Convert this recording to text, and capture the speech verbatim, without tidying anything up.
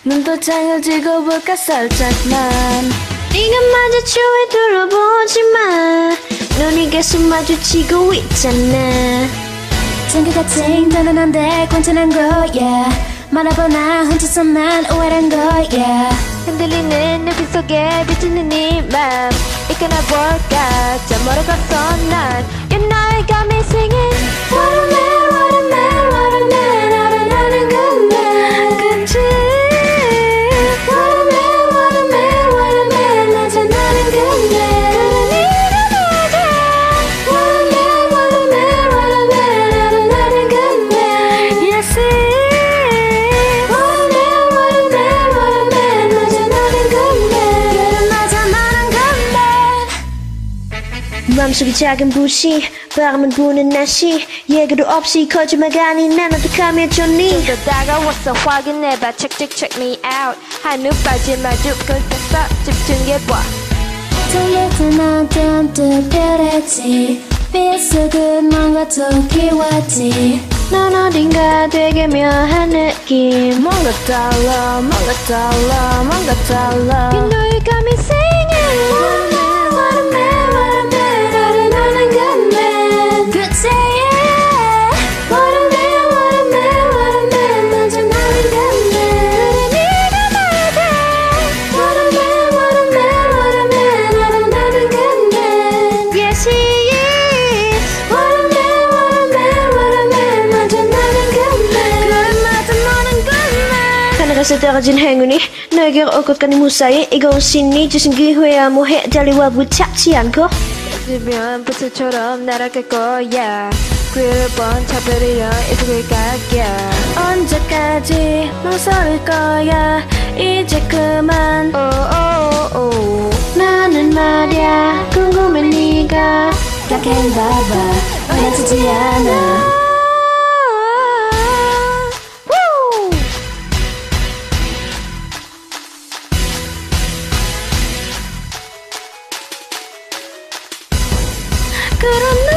눈도 장을지고 볼까 살짝만 네가 마주치고 둘러보지만 눈이 계속 마주치고 있잖아 장기 같은 단단한데 관찰한 거야 말아보나 혼자서 난 오해한 거야 흔들리는 눈빛 속에 비치는 네 맘 이끌어 볼까 저 멀어 갔어 난 You know you got me singing What a man, what a man, what a man 알아나는 것만 그치 What a man, what a man, what a man 나타나는 것만 What a man, what a man, what a man 알아나는 것만 Yes What a man, what a man, what a man 나타나는 것만 그래 나타나는 것만 마음속에 작은 불씨 바람은 부는 날씨 예고도 없이 거짓말 아닌 난 어떡하면 좋니 좀 더 다가와서 확인해봐 check check check me out 한눈 빠지 마주 그때서 집중해봐 달려드나 좀 특별했지 빗속은 뭔가 더 기왔지 넌 어딘가 되게 묘한 느낌 뭔가 달라 뭔가 달라 뭔가 달라 You know you got me singing What a man, what a man 알아나는 것만 그치 yeah What a man, what a man, what a man 나타나는 것만 네가 맞아 What a man, what a man, what a man 알아나는 것만 Yes he is What a man, what a man, what a man 나타나는 것만 그래 맞아 너는 것만 하늘에서 떨어진 행운이 너에게로 올 것 같니 무사히 이건 신이 주신 기회야 뭐해 달리와 붙잡지 않고 있으면 부츠처럼 날아갈 거야 그를 번 차버리려 이속을 갈게 언제까지 망설일 거야 이제 그만 오오오 나는 말야 궁금해 네가 약해봐봐 어려지지 않아 그럼